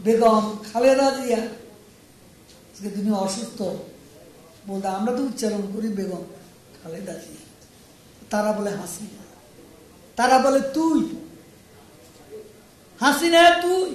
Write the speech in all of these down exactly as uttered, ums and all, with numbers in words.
বেগম খালেদা জিয়া, তিনি অসুস্থ, বলতে আমরা তো উচ্চারণ করি বেগম খালেদা জিয়া, তারা বলে হাসিনা, তারা বলে তুই হাসিনা, তুই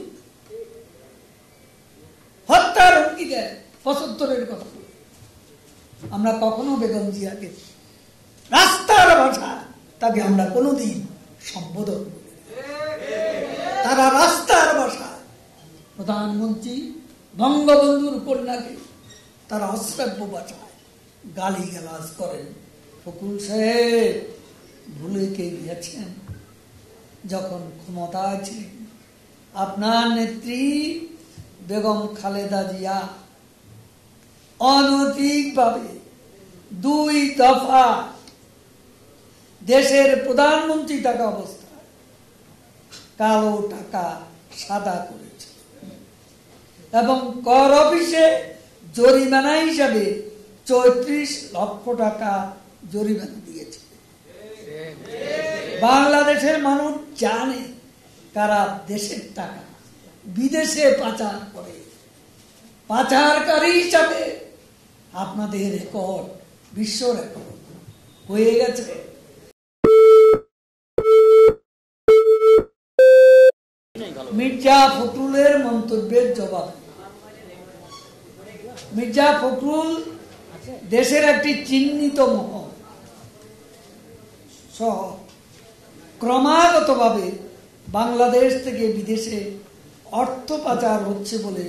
হত্যার হুমকি দেয় পঁচাত্তরের কথা। আমরা কখনো বেগম জিয়াকে রাস্তার ভাষা তাকে আমরা কোনোদিন সম্বোধন করি, তারা রাস্তার ভাষা। প্রধানমন্ত্রী বঙ্গবন্ধুর কন্যাকে তারা অশ্রাব্য ভাষায় গালি গালাজ করেন। ফখরুল সাহেব ভুলে কে গিয়েছেন, যখন ক্ষমতায় ছিলেন আপনার নেত্রী বেগম খালেদা জিয়া অনৈতিকভাবে দুই দফা দেশের প্রধানমন্ত্রী থাকা অবস্থায় কালো টাকা সাদা করেছে এবং কর অফিসে জরিমানা হিসাবে চৌত্রিশ লক্ষ টাকা জরিমানা দিয়েছে। বাংলাদেশের মানুষ জানে কারা দেশের টাকা বিদেশে পাচার করে। পাচারকারী হিসাবে আপনাদের রেকর্ড বিশ্ব রেকর্ড হয়ে গেছে। মির্জা ফখরুলের মন্তব্যের জবাব, মির্জা ফখরুল দেশের একটি চিহ্নিত মহল সহ ক্রমাগতভাবে বাংলাদেশ থেকে বিদেশে অর্থ পাচার হচ্ছে বলে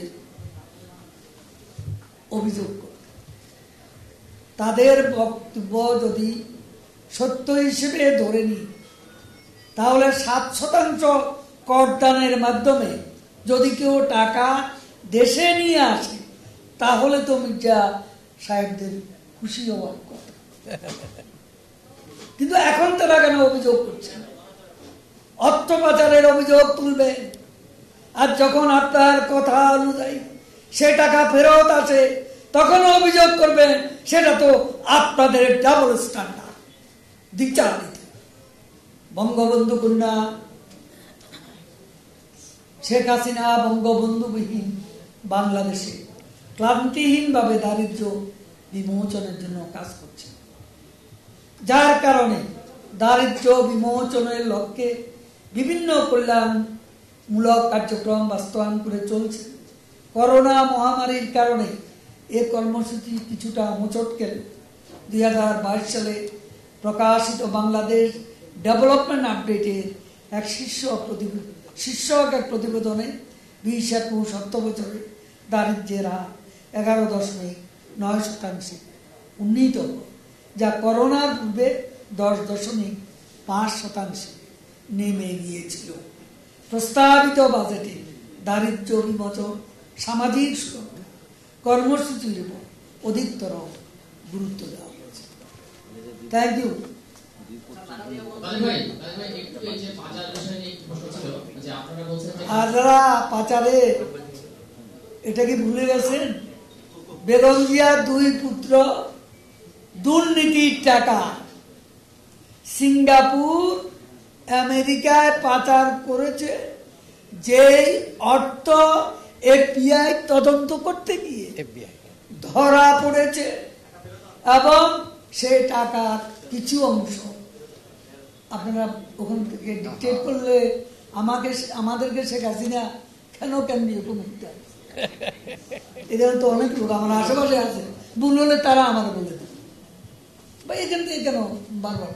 অভিযোগ করে। তাদের বক্তব্য যদি সত্য হিসেবে ধরে নিই, তাহলে সাত শতাংশ করদানের মাধ্যমে যদি কেউ টাকা দেশে নিয়ে আসে, তাহলে তো মির্জা সাহেবদের খুশি হওয়ার কথা। কিন্তু এখন তারা কেন অভিযোগ করছে? অর্থ পাচারের অভিযোগ তুলবে, আর যখন আপনার কথা অনুযায়ী সে টাকা ফেরত আসে তখন অভিযোগ করবেন সেটা তো আপনাদের ডাবল স্ট্যান্ডার্ড দ্বিচারিত। বঙ্গবন্ধু কন্যা শেখ হাসিনা বঙ্গবন্ধুবিহীন বাংলাদেশে ক্লান্তিহীনভাবে দারিদ্র্য বিমোচনের জন্য কাজ করছে, যার কারণে দারিদ্র্য বিমোচনের লক্ষ্যে বিভিন্ন কল্যাণমূলক কার্যক্রম বাস্তবায়ন করে চলছে। করোনা মহামারীর কারণে এ কর্মসূচি কিছুটা মোচট গেল। দুই হাজার বাইশ সালে প্রকাশিত বাংলাদেশ ডেভেলপমেন্ট আপডেটের এক শীর্ষ প্রতিবেদন শীর্ষক এক প্রতিবেদনে বিশ একুশ অর্থ বছরে দারিদ্র্যের হার এগারো দশমিক নয় শতাংশে উন্নীত, যা করোনার পূর্বে দশ দশমিক পাঁচ শতাংশে নেমে গিয়েছিল। প্রস্তাবিত বাজেটে দারিদ্র্য বিমোচন, সামাজিক সুরক্ষা কর্মসূচির উপর অধিকতর গুরুত্ব দেওয়া হয়েছে। Thank you. আর যারা পাচারে, এটা কি ভুলে গেছেন? বেগম জিয়ার দুই পুত্র দুর্নীতির টাকা সিঙ্গাপুর আমেরিকায় পাচার করেছে, যে অর্থ এফবিআই তদন্ত করতে গিয়ে ধরা পড়েছে এবং সে টাকার কিছু অংশ আপনারা ওখান থেকে ডিকটেট করলে আমাকে আমাদেরকে শেখ হাসিনা কেন কেন্দ্রীয় কমিটিতে, এদের তো অনেক লোক আমার আশেপাশে আছে, ভুল হলে তারা আমার বলে দেবে বা এখান থেকে কেন বারবার।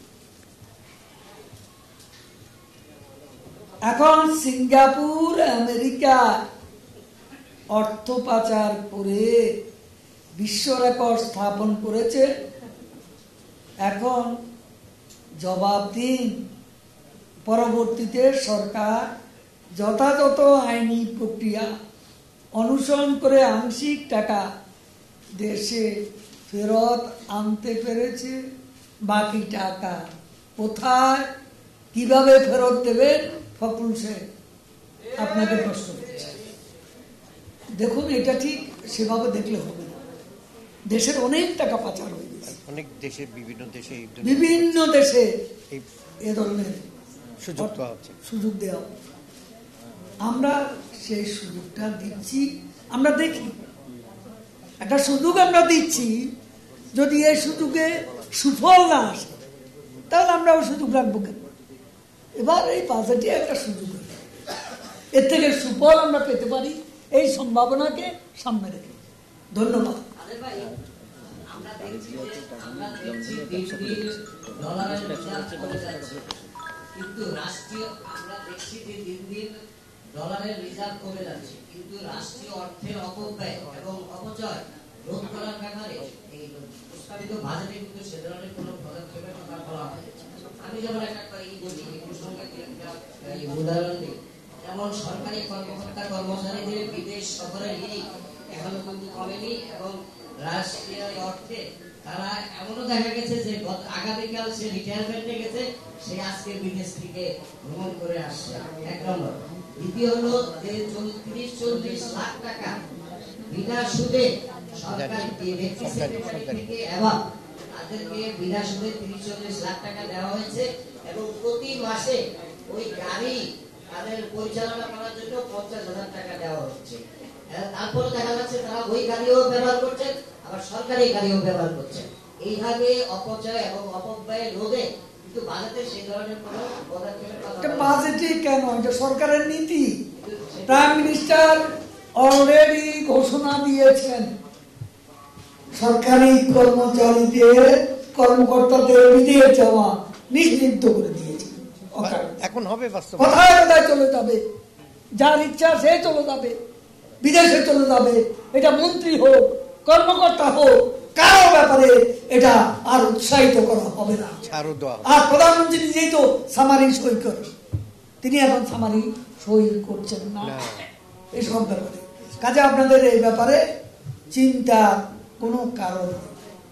এখন সিঙ্গাপুর আমেরিকা অর্থ পাচার করে বিশ্ব রেকর্ড স্থাপন করেছে। এখন জবাব দিন। পরবর্তীতে সরকার যথাযথ আইনি প্রক্রিয়া অনুসরণ করে আংশিক টাকা দেশে ফেরত আনতে পেরেছে। বাকি টাকা কোথায়, কিভাবে ফেরত দেবেন? ফখরুল সাহেব আপনাকে প্রশ্ন করছে। দেখুন, এটা ঠিক সেভাবে দেখলে হবে না। দেশের অনেক টাকা পাচার হয়ে গেছে, অনেক দেশে, বিভিন্ন দেশে বিভিন্ন দেশে এ ধরনের সুযোগ দেওয়া হচ্ছে। সুযোগ দেওয়া আমরা সেই সুযোগটা দিচ্ছি। আমরা দেখি একটা সুযোগ আমরা দিচ্ছি, যদি এই সুযোগে সুফল না আসে তাহলে আমরা ওই সুযোগ রাখবো কেন? এবার এই বাজেটে একটা সুযোগ, এর থেকে সুফল আমরা পেতে পারি এই সম্ভাবনাকে সামনে রেখে। ধন্যবাদ। কিন্তু রাষ্ট্রীয় আমরা দেখছি যে দিন দিন ডলারের রিজার্ভ কমে যাচ্ছে, কিন্তু রাষ্ট্রীয় অর্থের অপব্যয় এবং অপচয় রোধ করার ব্যাপারে এই প্রস্তাবিত বাজেটে কিন্তু সে ধরনের কোনো পদক্ষেপের কথা বলা হয়। আমি যেমন একটা এই বলি, এই প্রসঙ্গে এই উদাহরণ দিই, যেমন সরকারি কর্মকর্তা কর্মচারীদের বিদেশ সফরের লিমিট এখনো কিন্তু কমেনি এবং রাষ্ট্রীয় অর্থে তারা এমনও দেখা গেছে যে আগামীকাল সে রিটায়ারমেন্টে গেছে, সে আজকে বিদেশ থেকে ভ্রমণ করে আসছে। এক নম্বর। দ্বিতীয় হলো যে তিরিশ চল্লিশ লাখ টাকা বিনা সুদে সরকার ব্যক্তি সেক্টর থেকে এবং তাদেরকে বিনা সুদে তিরিশ চল্লিশ লাখ টাকা দেওয়া হয়েছে এবং প্রতি মাসে ওই গাড়ি তাদের পরিচালনা করার জন্য পঞ্চাশ হাজার টাকা দেওয়া হচ্ছে। তারপরে দেখা যাচ্ছে তারা ওই গাড়িও ব্যবহার করছেন, আবার সরকারি গাড়িও ব্যবহার করছেন। এইভাবে অপচয় এবং অপব্যয় রোধে কিন্তু বাজেটে সেই ধরনের কোনো পদক্ষেপের কথা বাজেটে কেন, এটা সরকারের নীতি। প্রাইম মিনিস্টার অলরেডি ঘোষণা দিয়েছেন সরকারি কর্মচারীদের কর্মকর্তাদের বিদেশ যাওয়া নিষিদ্ধ করে দিয়েছেন। এখন হবে বাস্তব, কোথায় কোথায় চলে যাবে, যার ইচ্ছা সে চলে যাবে, বিদেশে চলে যাবে। এটা মন্ত্রী হোক কর্মকর্তা হোক, কারো ব্যাপারে এটা আর উৎসাহিত করা হবে না। আর প্রধানমন্ত্রী নিজেই তো সামারি সই করেন, তিনি এখন সামারি সই করছেন না এইসব ব্যাপারে। কাজে আপনাদের এই ব্যাপারে চিন্তা কোনো কারণ নেই।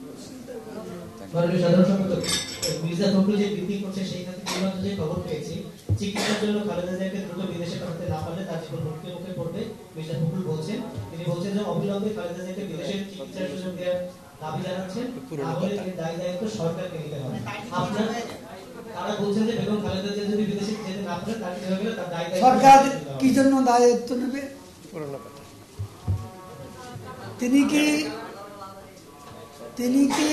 মির্জা ফখরুল যে বৃদ্ধি করছে সেই ক্ষেত্রে যে খবর পেয়েছি, চিকিৎসার জন্য খালেদা জিয়াকে দ্রুত বিদেশে পাঠাতে না পারলে তার জীবন হুমকির মুখে পড়বে মির্জা ফখরুল বলছেন। তিনি বলছেন যে অবিলম্বে খালেদা জিয়াকে বিদেশের চিকিৎসার সুযোগ দেওয়ার দাবি জানাচ্ছেন, তাহলে এর দায় দায়িত্ব সরকারকে নিতে হবে। আপনারা তারা বলছেন যে বেগম খালেদা জিয়া যদি বিদেশে যেতে না পারে তার কি হবে, তার দায় দায়িত্ব সরকার কি জন্য দায়িত্ব নেবে? তিনি কি তিনি কি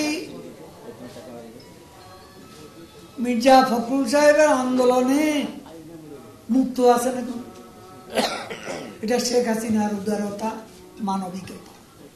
মির্জা ফখরুল সাহেবের আন্দোলনে মুক্ত আছে নাকি? এটা শেখ হাসিনার উদারতা, মানবিকতা।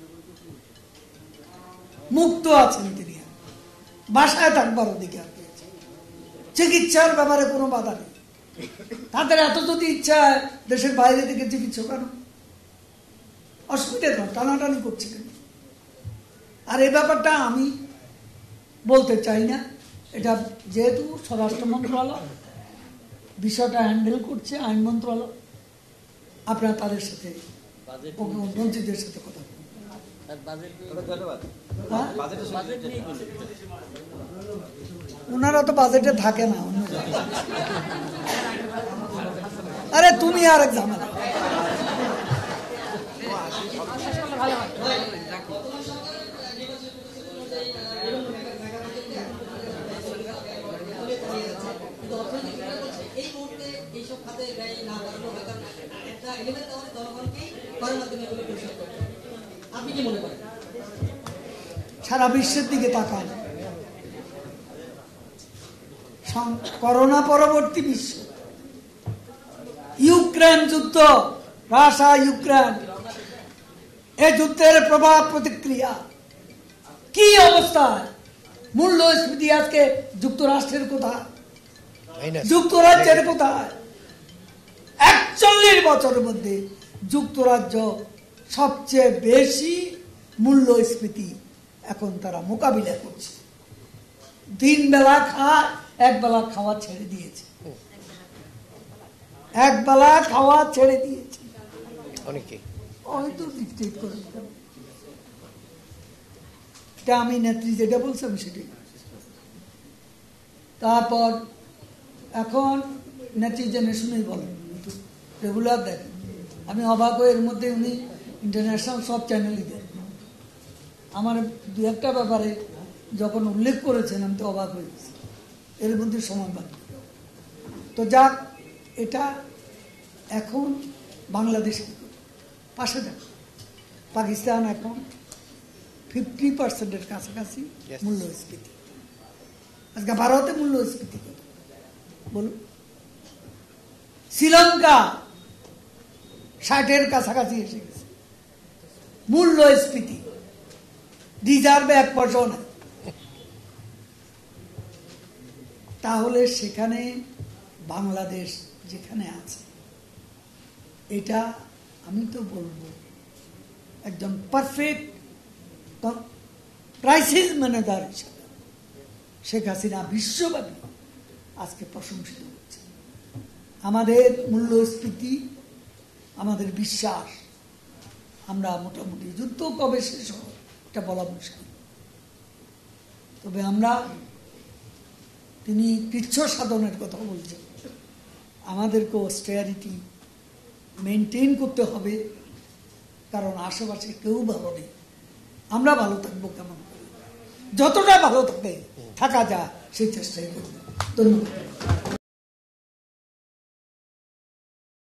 মুক্ত আছেন তিনি, বাসায় থাকবার অধিকার পেয়েছে, চিকিৎসার ব্যাপারে কোনো বাধা নেই। তাদের এত যদি ইচ্ছা দেশের বাইরে থেকে চিকিৎসা কেন, অসুবিধা কেন, টানাটানি করছে কেন? আর এই ব্যাপারটা আমি বলতে চাই না, এটা যেহেতু স্বরাষ্ট্র মন্ত্রণালয় বিষয়টা হ্যান্ডেল করছে, আইন মন্ত্রণালয়, আপনারা তাদের সাথে মন্ত্রীদের সাথে কথা বলুন। ওনারা তো বাজেটে থাকে না। আরে তুমি আর এক ঝামেলা। সারা বিশ্বের দিকে তাকান, করোনা পরবর্তী বিশ্ব, ইউক্রেন যুদ্ধ, রাশিয়া ইউক্রেন, এই যুদ্ধের প্রভাব প্রতিক্রিয়া কি অবস্থায়, মূল্যস্ফীতি আজকে যুক্তরাষ্ট্রের কোথায়, যুক্তরাজ্যের কোথায়? একচল্লিশ বছরের মধ্যে যুক্তরাজ্য সবচেয়ে বেশি মূল্যস্ফীতি এখন তারা মোকাবিলা করছে। দিন বেলা খায়, এক বেলা খাওয়া ছেড়ে দিয়েছে, এক বেলা খাওয়া ছেড়ে দিয়েছে অনেকে, হয়তো ডিকটেট করে। এটা আমি নেত্রী যেটা বলছি আমি সেটাই। তারপর এখন নেত্রী জেনে শুনেই বলেন, রেগুলার দেখেন, আমি অবাক হয়ে এর মধ্যে উনি ইন্টারন্যাশনাল সব চ্যানেলই দেন। আমার দু একটা ব্যাপারে যখন উল্লেখ করেছেন আমি তো অবাক হয়ে গেছি, এর মধ্যে সময় বাদ। তো যাক, এটা এখন বাংলাদেশ কি করে? পাশে দেখো, পাকিস্তান এখন ফিফটি পার্সেন্টের কাছাকাছি Yes. মূল্যস্ফীতি। আজকে ভারতে মূল্যস্ফীতি কত বলুন? শ্রীলঙ্কা ষাটের কাছাকাছি এসে গেছে মূল্যস্ফীতি, রিজার্ভে এক পয়সাও নাই। তাহলে সেখানে বাংলাদেশ যেখানে আছে, এটা আমি তো বলবো একজন পারফেক্ট ক্রাইসিস ম্যানেজার হিসেবে শেখ হাসিনা বিশ্বব্যাপী আজকে প্রশংসিত হচ্ছে। আমাদের মূল্যস্ফীতি, আমাদের বিশ্বাস, আমরা মোটামুটি যুদ্ধ কবে শেষ হবে এটা বলা মুশকিল, তবে আমরা, তিনি কৃচ্ছ সাধনের কথা বলছেন, আমাদেরকেও অস্টেরিটি মেনটেন করতে হবে, কারণ আশেপাশে কেউ ভালো নেই। আমরা ভালো থাকবো কেমন করে? যতটা ভালো থাকে থাকা যায় সেই চেষ্টাই করবো। ধন্যবাদ।